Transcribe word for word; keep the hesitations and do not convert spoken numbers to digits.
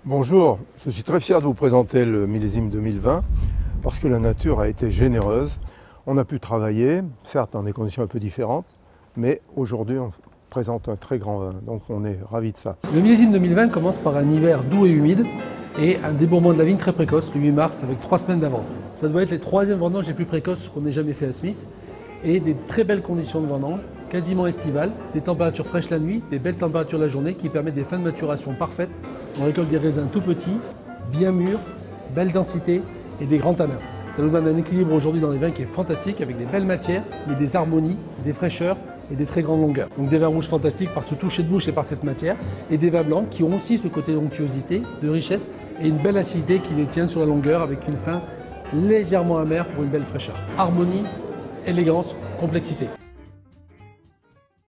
Bonjour, je suis très fier de vous présenter le millésime deux mille vingt parce que la nature a été généreuse. On a pu travailler, certes dans des conditions un peu différentes, mais aujourd'hui on présente un très grand vin, donc on est ravis de ça. Le millésime deux mille vingt commence par un hiver doux et humide et un débourrement de la vigne très précoce, le huit mars, avec trois semaines d'avance. Ça doit être les troisièmes vendanges les plus précoces qu'on ait jamais fait à Smith et des très belles conditions de vendange, quasiment estivales, des températures fraîches la nuit, des belles températures la journée qui permettent des fins de maturation parfaites. On récolte des raisins tout petits, bien mûrs, belle densité et des grands tanins. Ça nous donne un équilibre aujourd'hui dans les vins qui est fantastique avec des belles matières, mais des harmonies, des fraîcheurs et des très grandes longueurs. Donc des vins rouges fantastiques par ce toucher de bouche et par cette matière, et des vins blancs qui ont aussi ce côté d'onctuosité, de richesse et une belle acidité qui les tient sur la longueur avec une fin légèrement amère pour une belle fraîcheur. Harmonie, élégance, complexité.